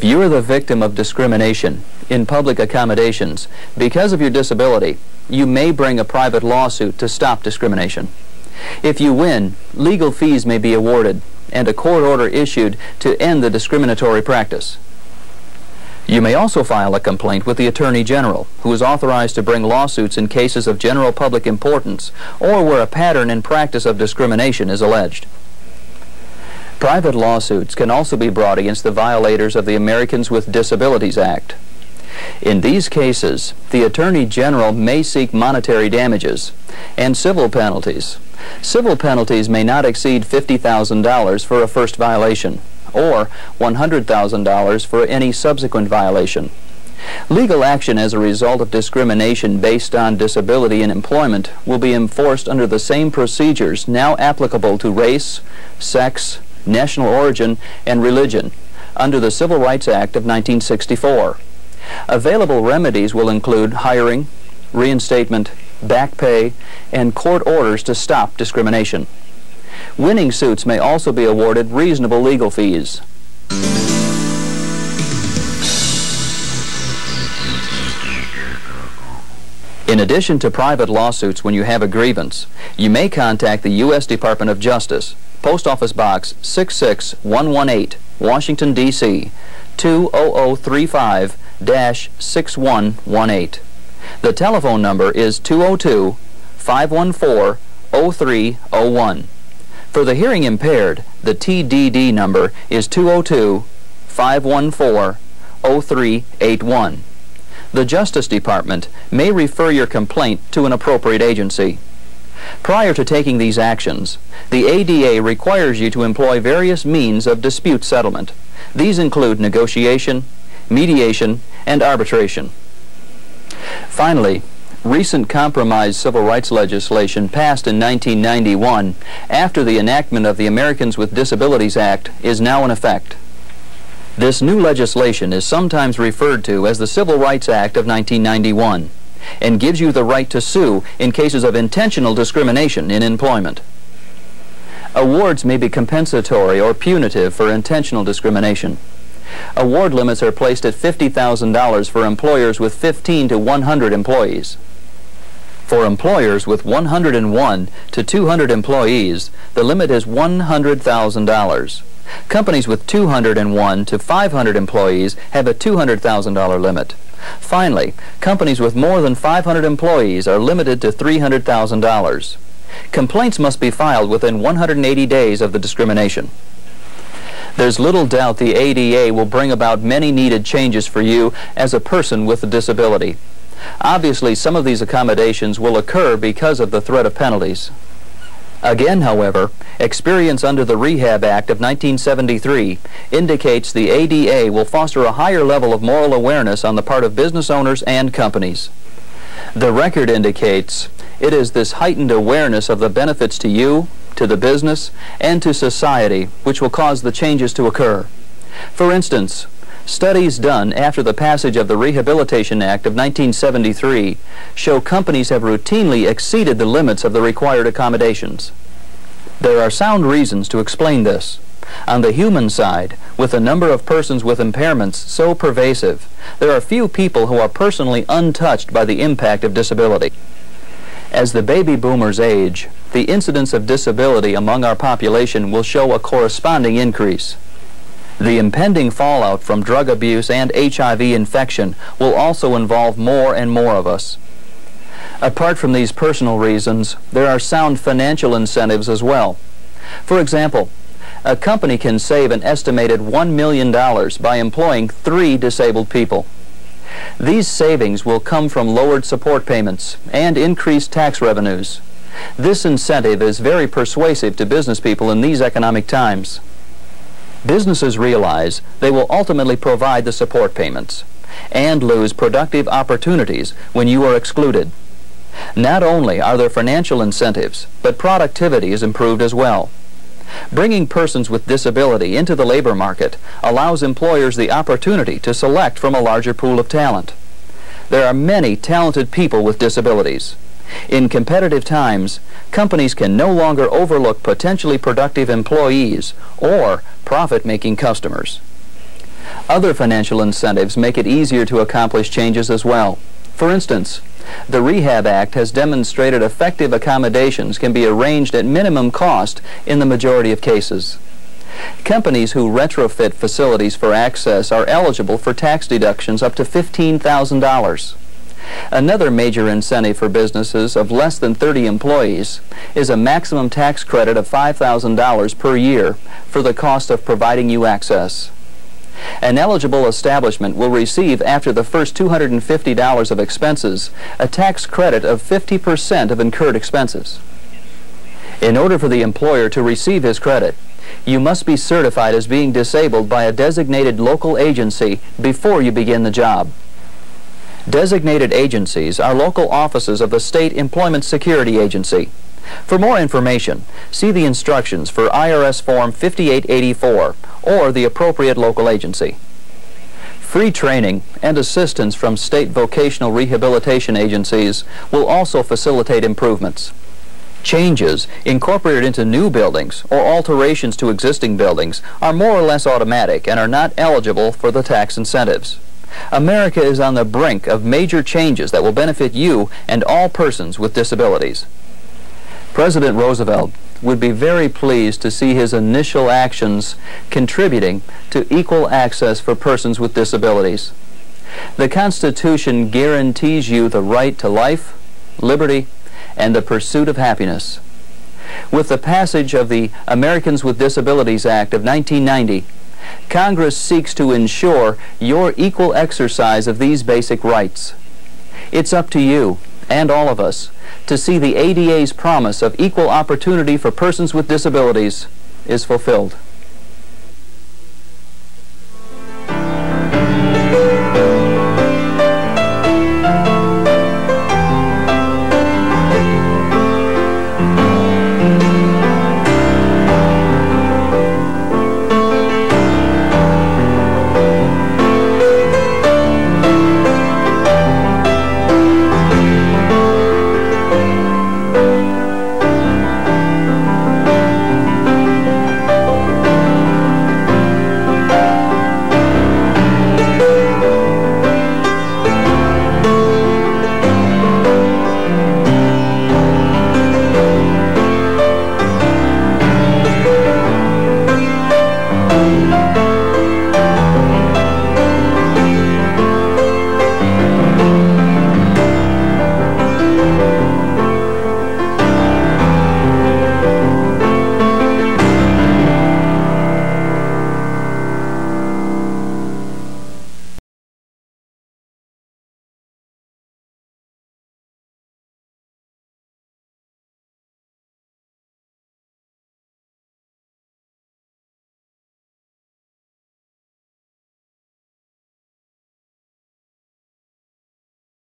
If you are the victim of discrimination in public accommodations because of your disability, you may bring a private lawsuit to stop discrimination. If you win, legal fees may be awarded and a court order issued to end the discriminatory practice. You may also file a complaint with the Attorney General, who is authorized to bring lawsuits in cases of general public importance or where a pattern and practice of discrimination is alleged. Private lawsuits can also be brought against the violators of the Americans with Disabilities Act. In these cases, the Attorney General may seek monetary damages and civil penalties. Civil penalties may not exceed $50,000 for a first violation, or $100,000 for any subsequent violation. Legal action as a result of discrimination based on disability in employment will be enforced under the same procedures now applicable to race, sex, national origin, and religion under the Civil Rights Act of 1964. Available remedies will include hiring, reinstatement, back pay, and court orders to stop discrimination. Winning suits may also be awarded reasonable legal fees. In addition to private lawsuits when you have a grievance, you may contact the U.S. Department of Justice, Post Office Box 66118, Washington, D.C. 20035-6118. The telephone number is 202-514-0301. For the hearing impaired, the TDD number is 202-514-0381. The Justice Department may refer your complaint to an appropriate agency. Prior to taking these actions, the ADA requires you to employ various means of dispute settlement. These include negotiation, mediation, and arbitration. Finally, recent compromise civil rights legislation passed in 1991 after the enactment of the Americans with Disabilities Act is now in effect. This new legislation is sometimes referred to as the Civil Rights Act of 1991 and gives you the right to sue in cases of intentional discrimination in employment. Awards may be compensatory or punitive for intentional discrimination. Award limits are placed at $50,000 for employers with 15 to 100 employees. For employers with 101 to 200 employees, the limit is $100,000. Companies with 201 to 500 employees have a $200,000 limit. Finally, companies with more than 500 employees are limited to $300,000. Complaints must be filed within 180 days of the discrimination. There's little doubt the ADA will bring about many needed changes for you as a person with a disability. Obviously, some of these accommodations will occur because of the threat of penalties. Again, however, experience under the Rehab Act of 1973 indicates the ADA will foster a higher level of moral awareness on the part of business owners and companies. The record indicates it is this heightened awareness of the benefits to you, to the business, and to society which will cause the changes to occur. For instance, studies done after the passage of the Rehabilitation Act of 1973 show companies have routinely exceeded the limits of the required accommodations. There are sound reasons to explain this. On the human side, with the number of persons with impairments so pervasive, there are few people who are personally untouched by the impact of disability. As the baby boomers age, the incidence of disability among our population will show a corresponding increase. The impending fallout from drug abuse and HIV infection will also involve more and more of us. Apart from these personal reasons, there are sound financial incentives as well. For example, a company can save an estimated $1 million by employing 3 disabled people. These savings will come from lowered support payments and increased tax revenues. This incentive is very persuasive to business people in these economic times. Businesses realize they will ultimately provide the support payments and lose productive opportunities when you are excluded. Not only are there financial incentives, but productivity is improved as well. Bringing persons with disability into the labor market allows employers the opportunity to select from a larger pool of talent. There are many talented people with disabilities. In competitive times, companies can no longer overlook potentially productive employees or profit-making customers. Other financial incentives make it easier to accomplish changes as well. For instance, the Rehab Act has demonstrated effective accommodations can be arranged at minimum cost in the majority of cases. Companies who retrofit facilities for access are eligible for tax deductions up to $15,000. Another major incentive for businesses of less than 30 employees is a maximum tax credit of $5,000 per year for the cost of providing you access. An eligible establishment will receive, after the first $250 of expenses, a tax credit of 50% of incurred expenses. In order for the employer to receive his credit, you must be certified as being disabled by a designated local agency before you begin the job. Designated agencies are local offices of the State Employment Security Agency. For more information, see the instructions for IRS Form 5884 or the appropriate local agency. Free training and assistance from state vocational rehabilitation agencies will also facilitate improvements. Changes incorporated into new buildings or alterations to existing buildings are more or less automatic and are not eligible for the tax incentives. America is on the brink of major changes that will benefit you and all persons with disabilities. President Roosevelt would be very pleased to see his initial actions contributing to equal access for persons with disabilities. The Constitution guarantees you the right to life, liberty, and the pursuit of happiness. With the passage of the Americans with Disabilities Act of 1990, Congress seeks to ensure your equal exercise of these basic rights. It's up to you, and all of us, to see the ADA's promise of equal opportunity for persons with disabilities is fulfilled.